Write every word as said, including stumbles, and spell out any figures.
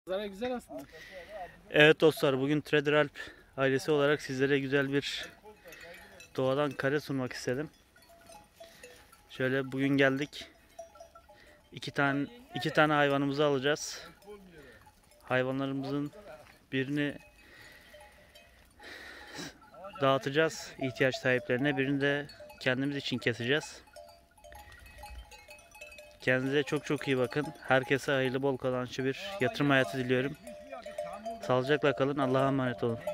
Manzara güzel aslında. Evet dostlar, bugün Trader Alp ailesi olarak sizlere güzel bir doğadan kare sunmak istedim. Şöyle bugün geldik. İki tane iki tane hayvanımızı alacağız. Hayvanlarımızın birini dağıtacağız ihtiyaç sahiplerine, birini de kendimiz için keseceğiz. Kendinize çok çok iyi bakın. Herkese hayırlı bol kazançlı bir yatırım hayatı diliyorum. Sağlıcakla kalın. Allah'a emanet olun.